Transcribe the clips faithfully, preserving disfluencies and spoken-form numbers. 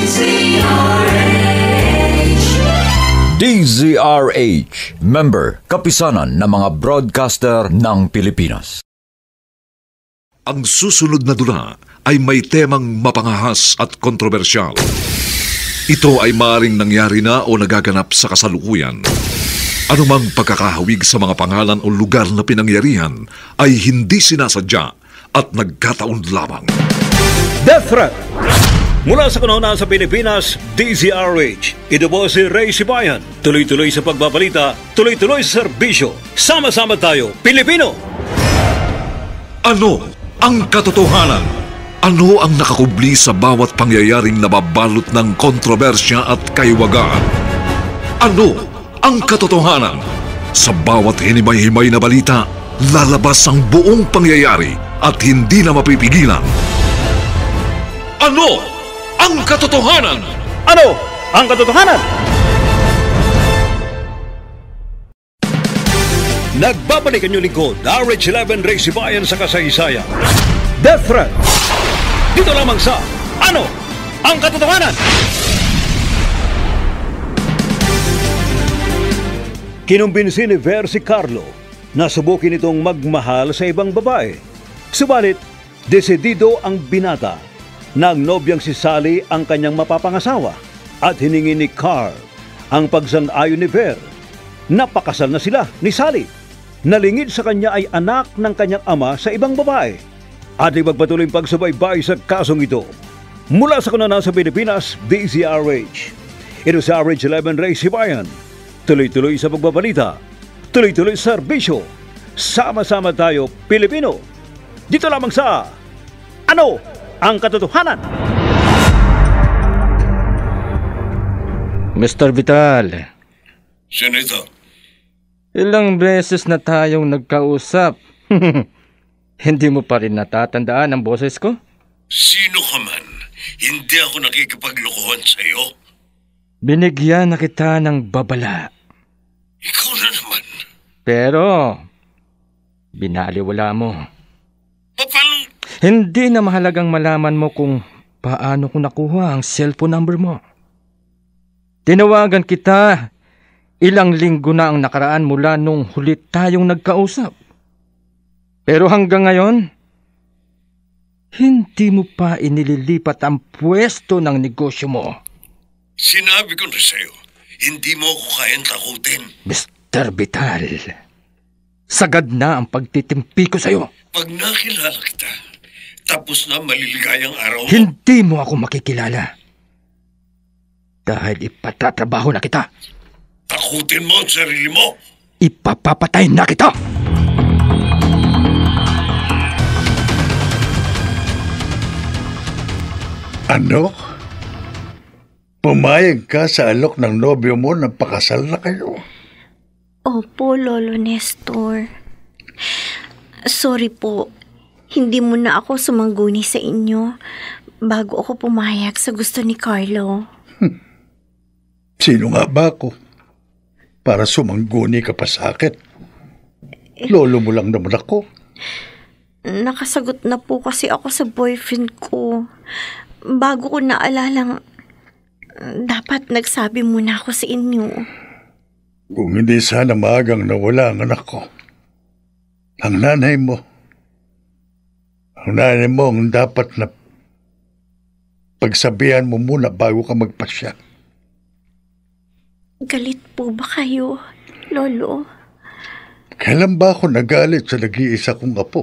D Z R H, member, kapisanan ng mga broadcaster ng Pilipinas. Ang susunod na dula ay may temang mapangahas at kontrobersyal. Ito ay maaaring nangyari na o nagaganap sa kasalukuyan. Anumang pagkakahawig sa mga pangalan o lugar na pinangyarihan ay hindi sinasadya at nagkataon lamang. Death Threat! Mula sa kanuna sa Pilipinas, D Z R H. Ito po si Ray Sibayan. Tuloy-tuloy sa pagbabalita, tuloy-tuloy sa serbisyo. Sama-sama tayo, Pilipino! Ano ang katotohanan? Ano ang nakakubli sa bawat pangyayaring nababalot ng kontrobersya at kaiwagaan? Ano ang katotohanan? Sa bawat hinimay-himay na balita, lalabas ang buong pangyayari at hindi na mapipigilan. Ano ang katotohanan? Ano ang katotohanan? Nagbabalik ang inyong lingkod, R H eleven Ray Sibayan sa kasaysayan. Death Threat! Dito lamang sa Ano ang katotohanan? Kinumbinsi ni Ver si Carlo na subukin itong magmahal sa ibang babae. Subalit, desidido ang binata na ang nobyang si Sally ang kanyang mapapangasawa at hiningi ni Carl ang pagsang-ayon ni Ver. Napakasal na sila ni Sally. Nalingid sa kanya ay anak ng kanyang ama sa ibang babae. At ipagpatuloy ang pagsubaybay sa kasong ito. Mula sa kanana sa Pilipinas, D Z R H. Ito sa R H eleven Ray Sibayan. Tuloy-tuloy sa pagbabalita, tuloy-tuloy sa serbisyo. Sama-sama tayo, Pilipino. Dito lamang sa Ano ang katotohanan? Mister Vital. Sino ito? Ilang beses na tayong nagkausap. Hindi mo pa rin natatandaan ang boses ko? Sino ka man? Hindi ako nakikipaglokohan sa iyo. Binigyan na kita ng babala. Ikaw na naman. Pero, binaliwala mo. Paano? Hindi na mahalagang malaman mo kung paano ko nakuha ang cellphone number mo. Tinawagan kita ilang linggo na ang nakaraan mula nung huli tayong nagkausap. Pero hanggang ngayon, hindi mo pa inililipat ang pwesto ng negosyo mo. Sinabi ko na sa'yo, hindi mo ako kayang takutin. Mister Vital, sagad na ang pagtitimpi ko sa'yo. Pag nakilala kita, tapos na maliligayang araw mo. Hindi mo ako makikilala. Dahil ipatatrabaho na kita. Takutin mo ang sarili mo. Ipapapatay na kita. Ano? Pumayag ka sa alok ng nobyo mo na pakasal na kayo? Opo, Lolo Nestor. Sorry po. Hindi mo na ako sumangguni sa inyo bago ako pumayag sa gusto ni Carlo. Hmm. Sino nga ba ako? Para sumangguni ka pa sa akin? Lolo mo lang naman ako. Nakasagot na po kasi ako sa boyfriend ko. Bago ko naalalang dapat nagsabi muna ako sa inyo. Kung hindi sana maagang nawala ang anak ko. Ang nanay mo. Ang nanay mo ang dapat na pagsabihan mo muna bago ka magpasya. Galit po ba kayo, Lolo? Kailan ba ako nagalit sa nag-iisa kong apo?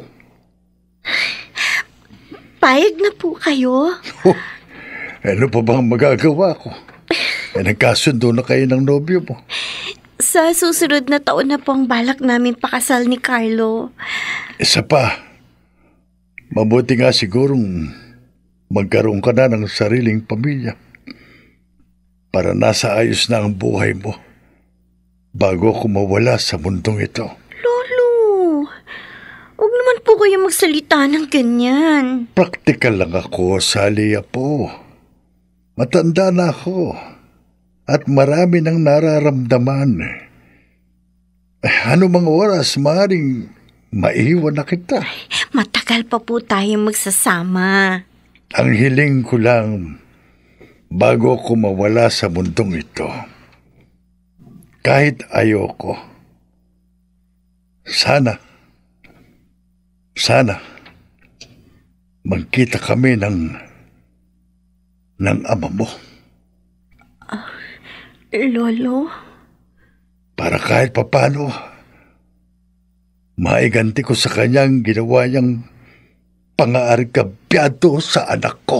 Payag na po kayo. Oh, ano pa bang magagawa ko? Eh, nagkasundo na kayo ng nobyo mo. Sa susunod na taon na po ang balak namin pakasal ni Carlo. Isa pa, mabuti nga sigurong magkaroon ka na ng sariling pamilya para nasa ayos na ang buhay mo bago ako mawala sa mundong ito. Lolo, huwag naman po kayo magsalita ng ganyan. Praktikal lang ako, Sally po. Matanda na ako at marami nang nararamdaman. Eh, ano mga oras maaaring maiwan na kita? Matagal pa po tayong magsasama. Ang hiling ko lang, bago ako mawala sa mundong ito, kahit ayoko, sana, sana, magkita kami ng, ng ama mo. Uh, Lolo? Para kahit papano, maiganti ko sa kanyang ginawa niyang pangaargabyado sa anak ko.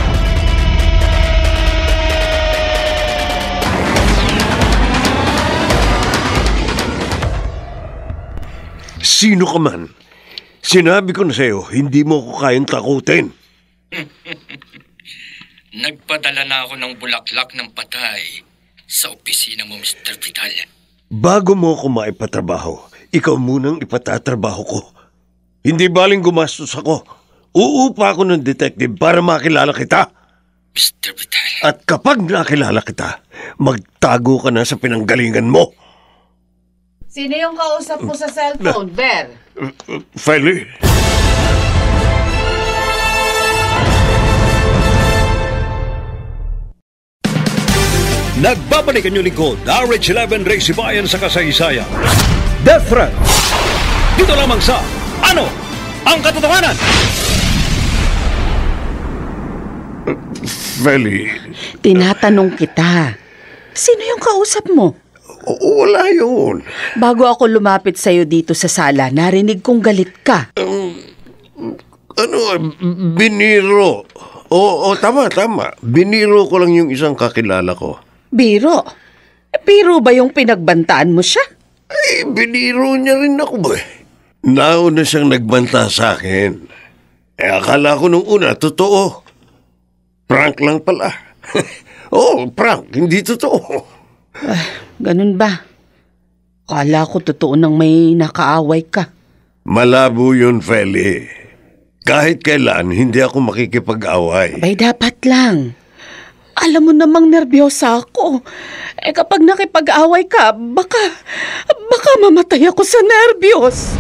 Sino ka man? Sinabi ko na sa'yo, hindi mo ko kayang takutin. Nagpadala na ako ng bulaklak ng patay sa opisina mo, Mister Vital. Bago mo ako maipatrabaho, ikaw munang ipatatrabaho ko. Hindi baling gumastos ako. Uupa ako ng detective para makilala kita. Mister Vital. At kapag nakilala kita, magtago ka na sa pinanggalingan mo. Sino yung kausap mo sa cellphone, Ver? Uh, uh, Feli. Nagbabalik ang inyong lingkod, R H eleven Race Bayan sa kasaysayan. Death Threat. Dito lamang sa Ano ang Katotohanan? Feli. Tinatanong kita, sino yung kausap mo? O, wala yun. Bago ako lumapit sa'yo dito sa sala, narinig kong galit ka. Um, ano, biniro. Oo, tama, tama. Biniro ko lang yung isang kakilala ko. Biro? Biro ba yung pinagbantaan mo siya? Ay, biniro niya rin ako ba? Nauna siyang nagbanta sa akin. Eh, akala ko nung una, totoo. Prank lang pala. Oo, oh, prank, hindi totoo. Ah, ganun ba? Akala ko totoo nang may nakaaway ka. Malabo yun, Feli. Kahit kailan, hindi ako makikipag-away. Bay, dapat lang. Alam mo namang nerbiyosa ako. Eh kapag nakipag-away ka, baka, baka mamatay ako sa nerbiyos.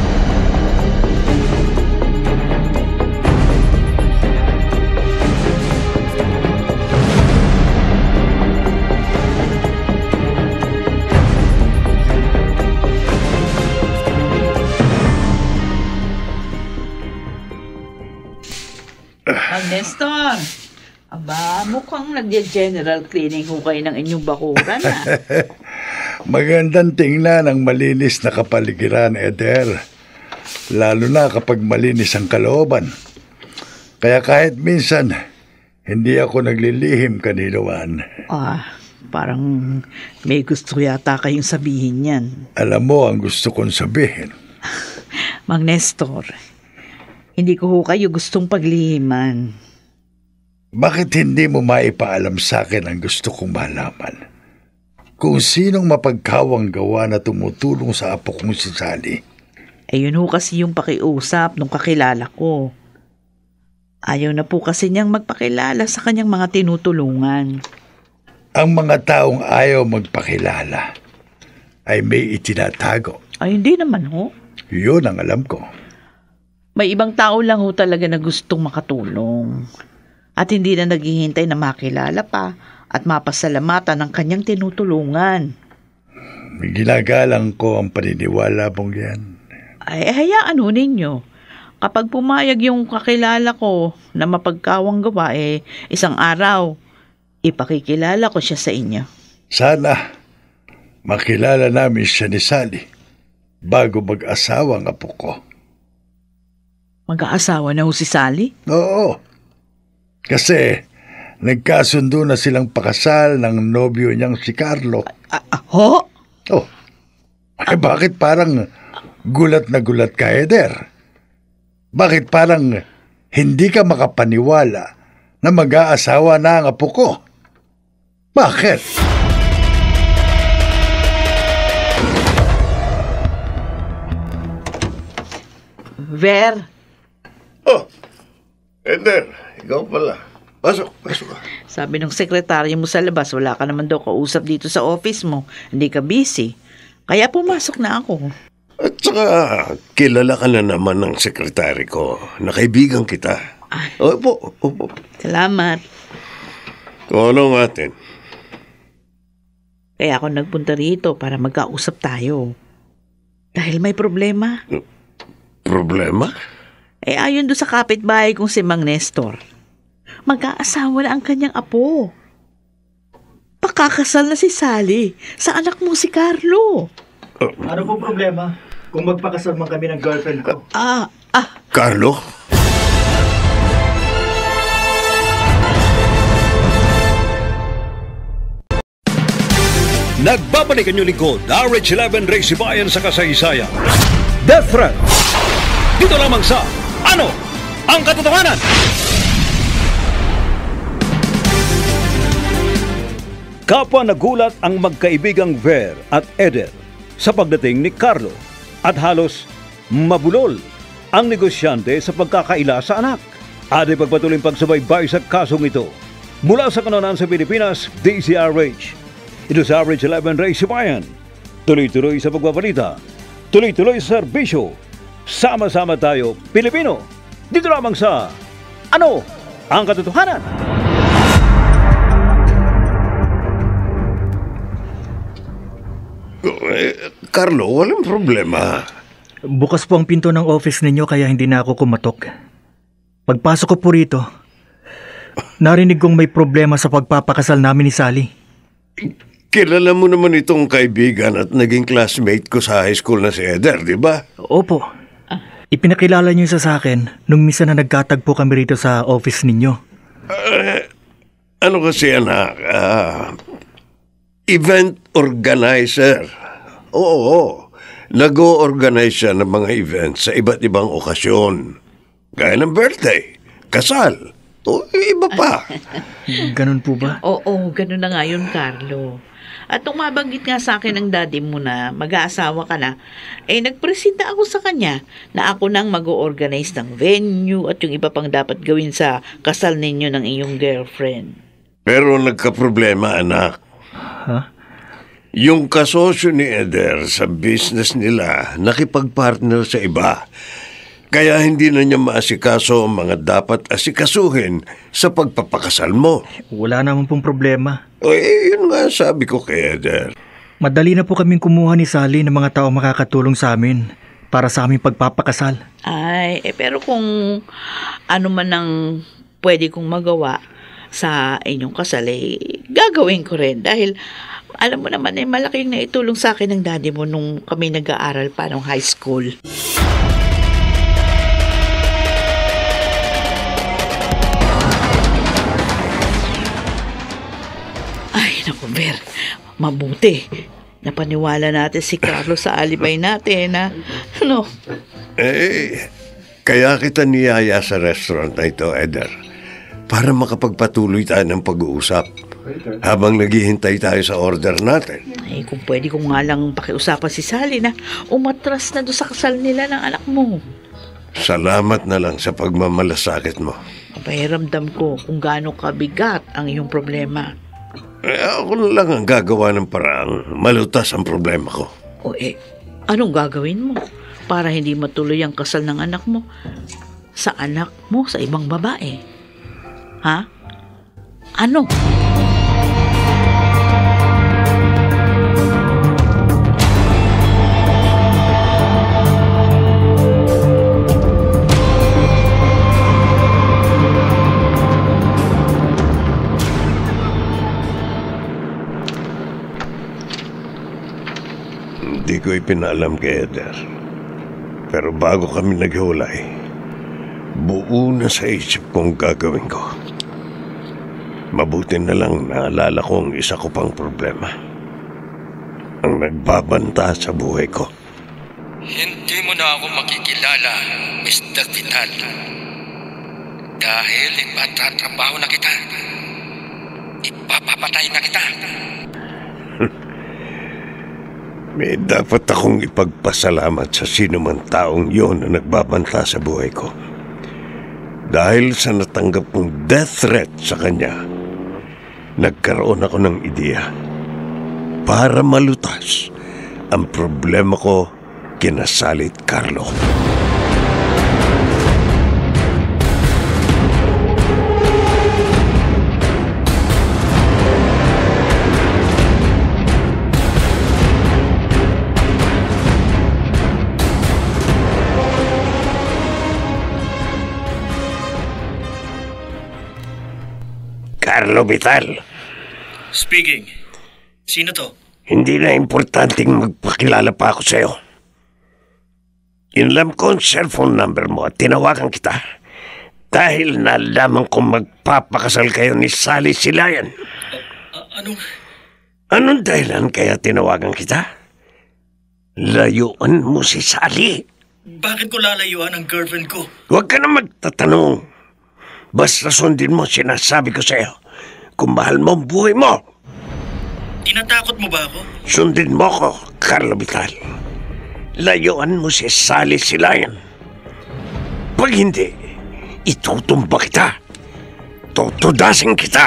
Ang Nestor, aba, mukhang nag-general cleaning ho kayo ng inyong bakuran, ha? Magandang tingnan ang malinis na kapaligiran, Eder. Lalo na kapag malinis ang kalooban. Kaya kahit minsan, hindi ako naglilihim kaniluan. Ah, parang may gusto yata kayong sabihin yan. Alam mo ang gusto kong sabihin. Mang Nestor, hindi ko ho kayo gustong paglihiman. Bakit hindi mo maipaalam sa akin ang gusto kong malaman? Kung sinong mapagkawang gawa na tumutulong sa apo kong si Sally. Ayun ho kasi yung pakiusap nung kakilala ko. Ayaw na po kasi niyang magpakilala sa kanyang mga tinutulungan. Ang mga taong ayaw magpakilala ay may itinatago. Ay, hindi naman ho. Yun ang alam ko. May ibang tao lang ho talaga na gustong makatulong. At hindi na naghihintay na makilala pa at mapasalamatan ng kanyang tinutulungan. Ginagalang ko ang paniniwala mong yan. Ay, hayaan ho ninyo. Kapag pumayag yung kakilala ko na mapagkawang gawa, eh, isang araw, ipakikilala ko siya sa inyo. Sana makilala namin siya ni Sally bago mag-asawa ang apo ko. Mag-aasawa na ho si Sally? Oo. Kasi nagkasundo na silang pakasal ng nobyo niyang si Carlo. Ah, ah, ho? Oh. Ay, bakit parang gulat na gulat ka, Eder? Bakit parang hindi ka makapaniwala na mag-aasawa na ang apo ko? Bakit? Ver? Oh, Eder, ikaw pala. Pasok, pasok ka. Sabi ng sekretaryo mo sa labas, wala ka naman daw kausap dito sa office mo. Hindi ka busy. Kaya pumasok na ako. At saka, kilala ka na naman ng sekretary ko. Nakaibigan kita. Ay. Opo, opo. Salamat. O ano natin? Kaya ako nagpunta rito para magkausap tayo. Dahil may problema. Problema? Eh ayon doon sa kapitbahay kong si Mang Nestor, mag-aasawa na ang kanyang apo. Pakakasal na si Sally sa anak mo si Carlo. Ano po problema kung magpakasal man kami ng girlfriend ko? Ah, ah. Carlo? Nagbabalik ang inyong lingkod, R H eleven Ray Sibayan sa kasaysayan. Death Threat. Dito lamang sa Ano ang Katotohanan? Kapwa nagulat ang magkaibigang Ver at Eder sa pagdating ni Carlo at halos mabulol ang negosyante sa pagkakaila sa anak. At ipagpatuloy pagsubaybay sa kasong ito. Mula sa kanonan sa Pilipinas, D Z R H. Ito sa R H eleven Ray Sibayan. Tuloy-tuloy sa pagbabalita. Tuloy-tuloy sa serbisyo. Sama-sama tayo, Pilipino. Dito lamang sa Ano ang Katotohanan? Eh, Carlo, walang problema. Bukas po ang pinto ng office ninyo kaya hindi na ako kumatok. Pagpasok ko po rito, narinig kong may problema sa pagpapakasal namin ni Sally. Kilala mo naman itong kaibigan at naging classmate ko sa high school na si Eder, di ba? Opo. Ipinakilala niyo isa sa akin nung misa na nagkatagpo kami rito sa office ninyo. Uh, ano kasi anak? Uh, event organizer. Oo, nag-o-organize siya ng mga events sa iba't ibang okasyon. Gaya ng birthday, kasal, o iba pa. Ganun po ba? Oo, ganun na nga yun, Carlo. At nung mabanggit nga sa akin ng daddy mo na mag-aasawa ka na, eh nagpresenta ako sa kanya na ako nang mag-o-organize ng venue at yung iba pang dapat gawin sa kasal ninyo ng iyong girlfriend. Pero nagka-problema, anak. Ha? Yung kasosyo ni Eder sa business nila nakipag-partner sa iba. Kaya hindi na niya maasikaso ang mga dapat asikasuhin sa pagpapakasal mo. Wala naman pong problema. O eh, yun nga sabi ko kay Eder. Madali na po kaming kumuha ni Sally ng mga tao makakatulong sa amin para sa aming pagpapakasal. Ay, eh pero kung ano man ang pwede kong magawa sa inyong kasal, eh, gagawin ko rin. Dahil alam mo naman, eh, malaking naitulong sa akin ng daddy mo nung kami nag-aaral pa nung high school. Ay, naku, Ver, mabuti. Napaniwala natin si Carlos sa alibay natin, ha? Ano? Eh, kaya kita niyaya sa restaurant na ito, Eder, para makapagpatuloy tayo ng pag-uusap habang naghihintay tayo sa order natin. Ay, kung pwede ko nga lang pakiusapan si Sally na umatras na doon sa kasal nila ng anak mo. Salamat na lang sa pagmamalasakit mo. Papahiramdam ko kung gaano kabigat ang iyong problema. Eh, ako na lang ang gagawa ng paraang malutas ang problema ko. O eh, anong gagawin mo para hindi matuloy ang kasal ng anak mo sa anak mo sa ibang babae? Ha? Ano? Hindi ko ipinaalam kay Eder. Pero bago kami naghiwalay, buo na sa isip kong gagawin ko. Mabuti na lang naalala ko ang isa ko pang problema. Ang nagbabanta sa buhay ko. Hindi mo na ako makikilala, Mister Vital. Dahil ipatatrabaho na kita. Ipapapatay na kita. May dapat akong ipagpasalamat sa sino man taong yon na nagbabanta sa buhay ko. Dahil sa natanggap kong death threat sa kanya, nagkaroon ako ng ideya para malutas ang problema ko kina Sally at Carlo. Carlo Vital. Speaking. Sino to? Hindi na importanteng magpakilala pa ako sa'yo. Inlam ko ang cellphone number mo at tinawagan kita dahil nalaman kong magpapakasal kayo ni Sally Silayan. Uh, anong... Anong dahilan kaya tinawagan kita? Layuan mo si Sally. Bakit ko lalayuan ang girlfriend ko? Huwag ka na magtatanong. Basta sundin mo sinasabi ko sa'yo kung mahal mo ang buhay mo. Tinatakot mo ba ako? Sundin mo ko, Carlo Vital. Layuan mo si Sally Silayan. Pag hindi, itutumba kita. Tutudasin kita.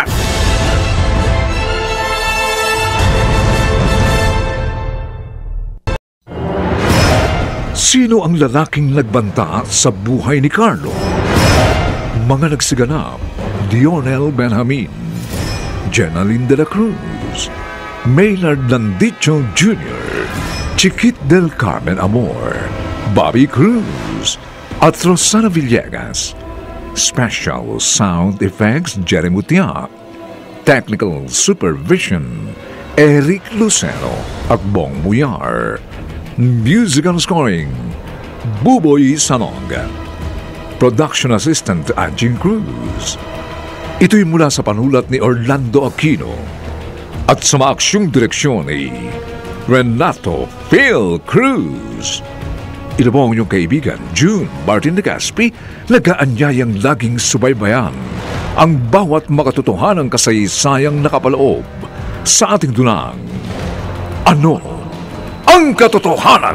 Sino ang lalaking nagbanta sa buhay ni Carlo? Mga nagsiganap: Dionel Benjamin, Jenaline de la Cruz, Maynard Landicho Junior, Chiquit del Carmen Amor, Bobby Cruz, at Rosana Villegas. Special Sound Effects Jerry Mutia. Technical Supervision Eric Lucero at Bong Muyar. Musical Scoring Buboy Sanog. Production Assistant Anjing Cruz. Ito'y mula sa panulat ni Orlando Aquino at sa maaksyong direksyon ni Renato Phil Cruz. Ito po ang inyong kaibigan, June Martin de Gaspi, nag-aanyayang laging subaybayan ang bawat makatotohanang kasaysayang nakapaloob sa ating dunang. Ano ang katotohanan?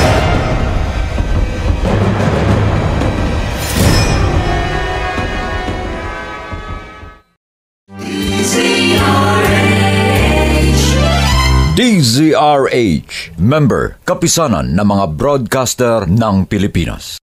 D Z R H, member, kapisanan ng mga broadcaster ng Pilipinas.